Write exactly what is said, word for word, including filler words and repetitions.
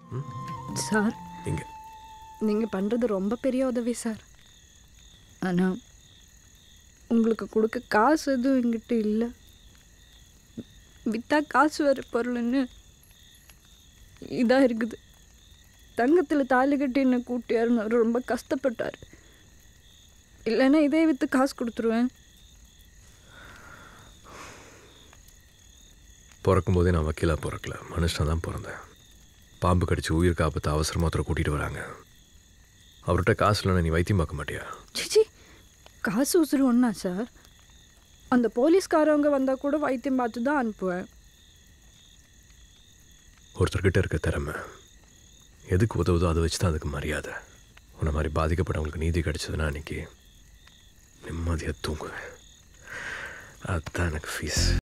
Sir இங்கே நீங்கள் பண்ணுறது ரொம்ப பெரிய உதவி சார். ஆனால் உங்களுக்கு கொடுக்க காசு எதுவும் எங்கிட்ட இல்லை. விற்றா காசு வர பொருள்னு இதாக இருக்குது. தங்கத்தில் தாலி கட்டி என்ன கூட்டியாருன்னு அவர் ரொம்ப கஷ்டப்பட்டார். இல்லைன்னா இதே விற்று காசு கொடுத்துருவேன். பிறக்கும்போதே நான் வக்கீலாக பிறக்கல, மனுஷனாக தான் பிறந்தேன். பாம்பு கடிச்சு உயிர் காப்பத்தை அவசரமாக ஒருத்தரை கூட்டிகிட்டு வராங்க. அவர்கிட்ட காசு இல்லைன்னா நீ வைத்தியம் பார்க்க மாட்டியா? சிச்சி, காசு உசுறு ஒன்றா சார்? அந்த போலீஸ்காரவங்க வந்தால் கூட வைத்தியம் பார்த்து தான் அனுப்புவேன். ஒருத்தர்கிட்ட இருக்க திறமை எதுக்கு உதவுதோ அதை வச்சு தான் அதுக்கு மரியாதை. உன்னை மாதிரி பாதிக்கப்பட்டவங்களுக்கு நீதி கிடைச்சதுன்னா அன்றைக்கி நிம்மதியாக தூங்குவேன். அதுதான் எனக்கு ஃபீஸ்.